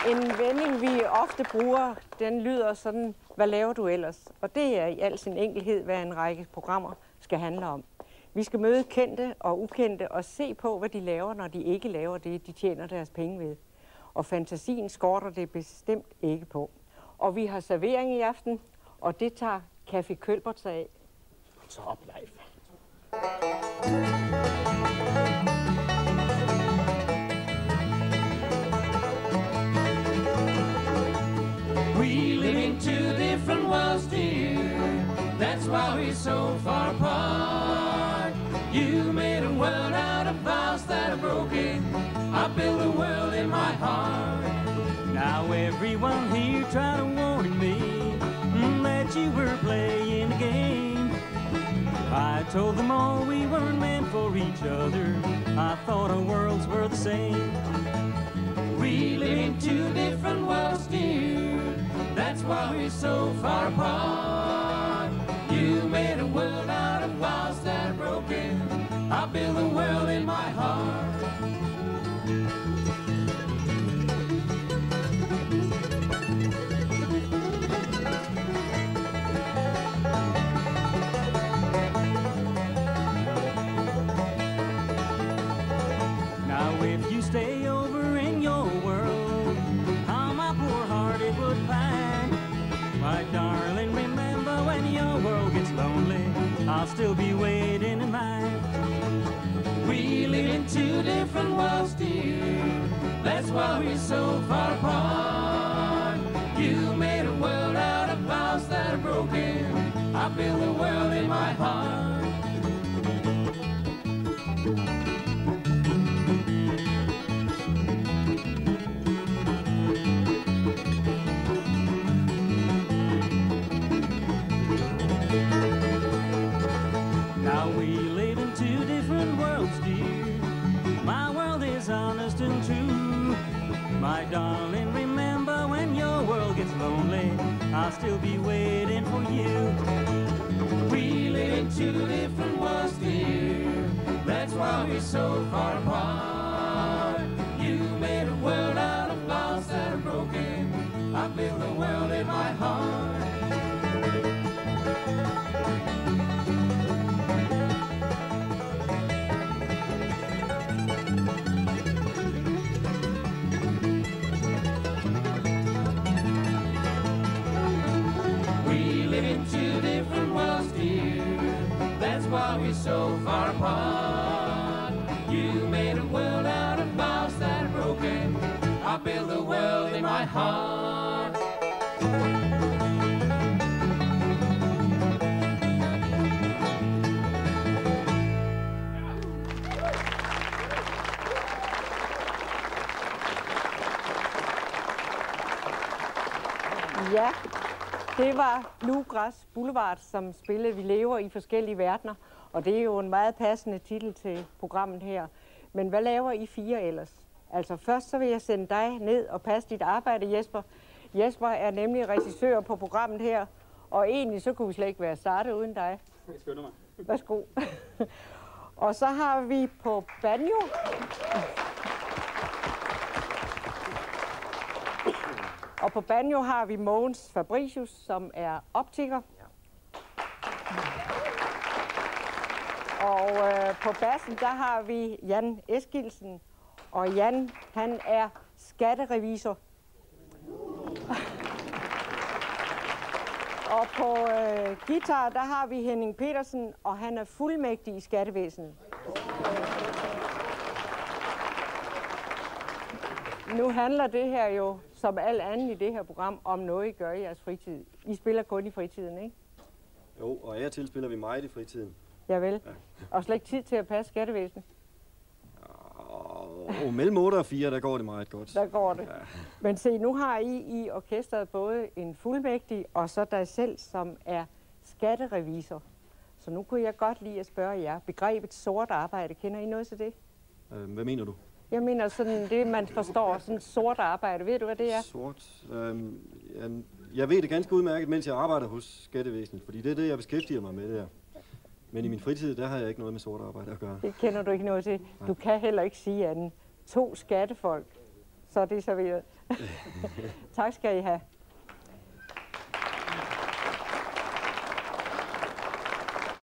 En vending, vi ofte bruger, den lyder sådan, hvad laver du ellers? Og det er i al sin enkelhed, hvad en række programmer skal handle om. Vi skal møde kendte og ukendte og se på, hvad de laver, når de ikke laver det, de tjener deres penge ved. Og fantasien skorter det bestemt ikke på. Og vi har servering i aften, og det tager Café Kølbert sig af. Så op, Leif. We live in two different worlds, dear. That's why we're so far apart. You made a world out of vows that are broken. I built a world in my heart. Now everyone here tried to warn me that you were playing the game. I told them all we weren't meant for each other. I thought our worlds were the same. We live in two different worlds, dear. That's why we're so far apart. You made a world out of vows that are broken. I built a world in my heart. Now if you stay over in your world, how my poor heart it would pine. My darling, remember when your world gets lonely, I'll still be waiting in mine. We live in two different worlds, dear. That's why we're so far apart. You made a world out of vows that are broken. I built a world in my heart. Now we live in two different worlds, dear. My world is honest and true. My darling, remember when your world gets lonely, I'll still be waiting for you. We live in two different worlds, dear. That's why we're so far apart. You made a world out of vows that are broken. I built a world in my heart. Two different worlds, dear. That's why we're so far apart. You made a world out of vows that are broken. I built a world in my heart. Ja, det var Bluegrass Boulevard, som spillede Vi lever i forskellige verdener. Og det er jo en meget passende titel til programmet her. Men hvad laver I fire ellers? Altså først så vil jeg sende dig ned og passe dit arbejde, Jesper. Jesper er nemlig regissør på programmet her. Og egentlig så kunne vi slet ikke være startet uden dig. Jeg skynder mig. Værsgo. Og så har vi på banjo. Og på banjo har vi Mogens Fabricius, som er optiker. Og på bassen, der har vi Jan Eskildsen. Og Jan, han er skatterevisor. Og på guitar, der har vi Henning Petersen, og han er fuldmægtig i skattevæsenet. Nu handler det her jo, som alt andet i det her program, om noget, I gør i jeres fritid. I spiller kun i fritiden, ikke? Jo, og af og til spiller vi meget i fritiden. Javel. Ja. Og slet ikke tid til at passe skattevæsenet? Mellem 8 og 4, der går det meget godt. Der går det. Ja. Men se, nu har I i orkestret både en fuldmægtig, og så dig selv, som er skatterevisor. Så nu kunne jeg godt lide at spørge jer. Begrebet sort arbejde, kender I noget til det? Hvad mener du? Jeg mener sådan det, man forstår, sådan sort arbejde. Ved du, hvad det er? Sort? Jeg ved det ganske udmærket, mens jeg arbejder hos skattevæsenet, fordi det er det, jeg beskæftiger mig med der. Men i min fritid, der har jeg ikke noget med sort arbejde at gøre. Det kender du ikke noget til. Du kan heller ikke sige andet. 2 skattefolk, så er det serveret. Tak skal I have.